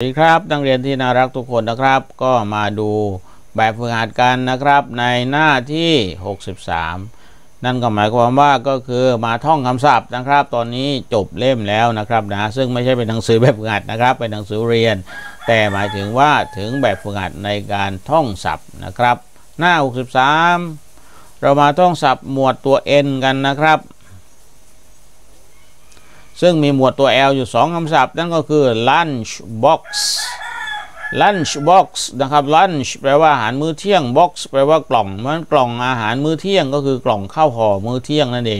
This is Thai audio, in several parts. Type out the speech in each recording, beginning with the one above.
สวัสดีครับนักเรียนที่น่ารักทุกคนนะครับก็มาดูแบบฝึกหัดกันนะครับในหน้าที่63นั่นก็หมายความว่าก็คือมาท่องคำศัพท์นะครับตอนนี้จบเล่มแล้วนะครับนะซึ่งไม่ใช่เป็นหนังสือแบบฝึกหัดนะครับเป็นหนังสือเรียนแต่หมายถึงว่าถึงแบบฝึกหัดในการท่องศัพท์นะครับหน้า63เรามาท่องศัพท์หมวดตัว N กันนะครับซึ่งมีหมวดตัว L อยู่2คำศัพท์นั่นก็คือ lunch box lunch box นะครับ lunch แปลว่าอาหารมื้อเที่ยง box แปลว่ากล่องมันกล่องอาหารมื้อเที่ยงก็คือกล่องข้าวห่อมื้อเที่ยงนั่นเอง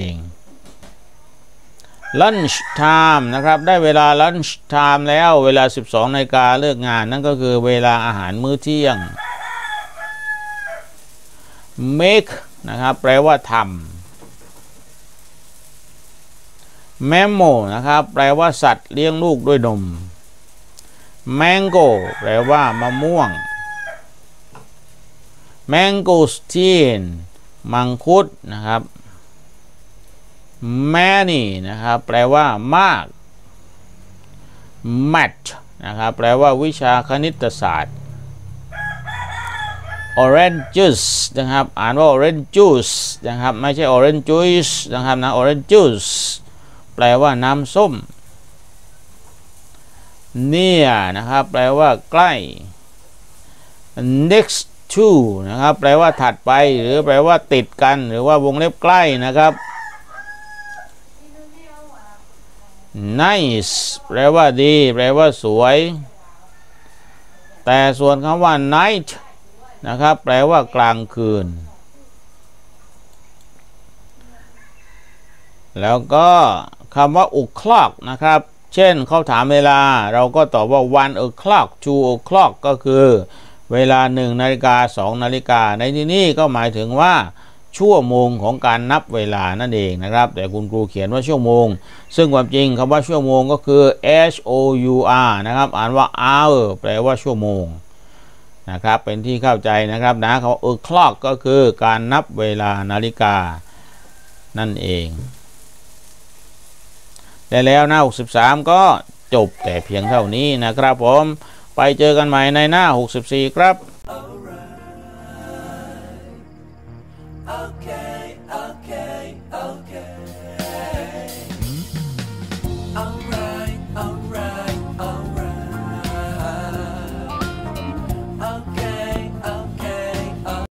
lunch time นะครับได้เวลา lunch time แล้วเวลา 12 นาฬิกาเลิกงานนั่นก็คือเวลาอาหารมื้อเที่ยง make นะครับแปลว่าทำMammal นะครับแปลว่าสัตว์เลี้ยงลูกด้วยนม Mango แปลว่ามะม่วง Mangosteen มังคุดนะครับ Many นะครับแปลว่ามาก Math นะครับแปลว่าวิชาคณิตศาสตร์ Orange juice นะครับอ่านว่า Orange juice นะครับไม่ใช่ Orange juice นะครับนะ Orange juiceแปลว่าน้ำส้ม near นะครับแปลว่าใกล้ next to นะครับแปลว่าถัดไปหรือแปลว่าติดกันหรือว่าวงเล็บใกล้นะครับ nice แปลว่าดีแปลว่าสวยแต่ส่วนคำว่า night นะครับแปลว่ากลางคืนแล้วก็คำว่า o'clock นะครับเช่นเขาถามเวลาเราก็ตอบว่า 1 o'clock 2 o'clock ก็คือเวลา1 นาฬิกา 2 นาฬิกาในที่นี้ก็หมายถึงว่าชั่วโมงของการนับเวลานั่นเองนะครับแต่คุณครูเขียนว่าชั่วโมงซึ่งความจริงคำว่าชั่วโมงก็คือ hour นะครับอ่านว่า hour แปลว่าชั่วโมงนะครับเป็นที่เข้าใจนะครับนะคำว่า o'clock ก็คือการนับเวลานาฬิกานั่นเองได้แล้วหน้า63ก็จบแต่เพียงเท่านี้นะครับผมไปเจอกันใหม่ในหน้า64ครับ